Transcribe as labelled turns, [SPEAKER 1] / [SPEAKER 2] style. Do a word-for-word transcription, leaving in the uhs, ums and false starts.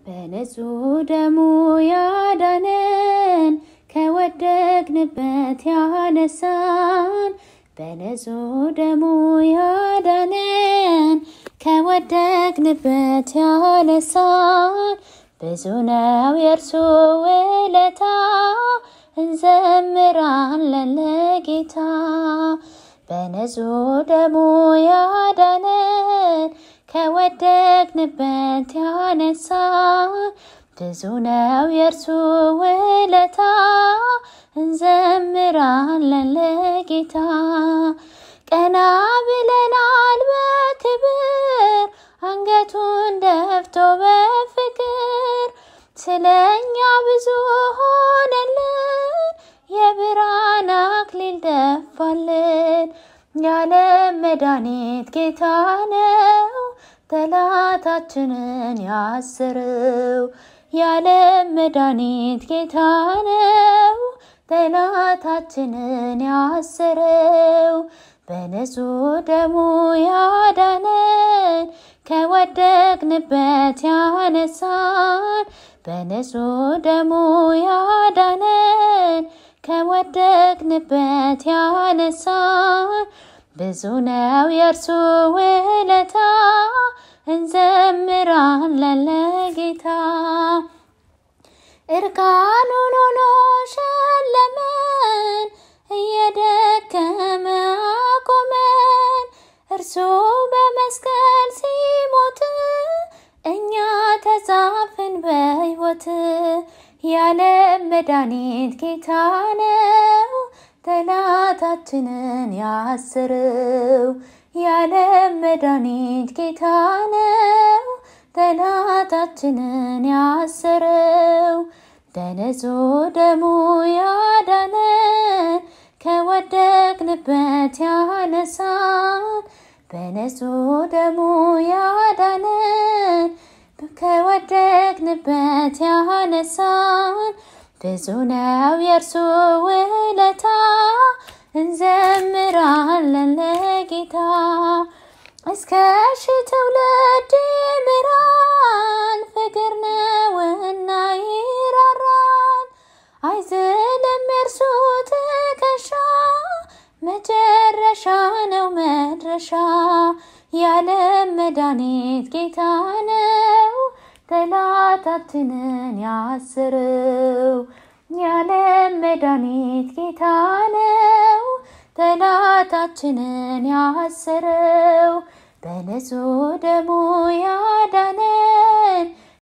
[SPEAKER 1] በንጹህ ደሙ ያዳነን ከወደቅንበት ያነሳን በንጹህ ደሙ ያዳነን ከወደቅንበት ያነሳን ብዙ ነው የእርሱ ውለታ እንዘምራለን ለጌታ በንጹህ ደሙ ያዳነን ከወደቅንበት ያነሳን ብዙ ነው የእርሱ ውለታ እንዘምራለን ለጌታ ቀና ብለናል በክብር አንገቱን ደፍቶ በፍቅር ስለኛ ብዙ ሆነልን የብርሃን አክሊል ደፋልን የዓለም መድኃኒት ጌታ ነው ጠላታችንን ያሰረው የዓለም መድኃኒት ጌታ ነው ጠላታችንን ያሰረው በንጹህ ደሙ ያዳነን ከወደቅንበት ያነሳን በንጹህ ደሙ ያዳነን ከወደቅንበት ያነሳን ብዙ ነው የእርሱ ውለታ እንዘምራለን ለጌታ እርቃኑን ሆኖ ሸለመን እየደከመ አቆመን እርሱ በመስቀል ሲሞት እኛ ተጻፍን በሕይወት የዓለም መድኃኒት ጌታ ነው ጠላታችንን ያሰረው የዓለም መድኃኒት ጌታ ነው ጠላታችንን ያሰረው በንጹህ ደሙ ያዳነን ከወደቅንበት ያነሳን በንጹህ ደሙ ያዳነን ከወደቅንበት ያነሳን ብዙ ነው የእርሱ ውለታ እንዘምራለን ለጌታ እስከ ሺህ ትውልድ ይምራል ፍቅር ነውና ይራራል አይዝልም የእርሱ ትከሻ መጨረሻ ነው መድረሻ የዓለም መድኃኒት ጌታ ነው ጠላታችንን ያሰረው የዓለም መድኃኒት ጌታ ነው ጠላታችንን ያሰረው በንጹህ ደሙ ያዳነን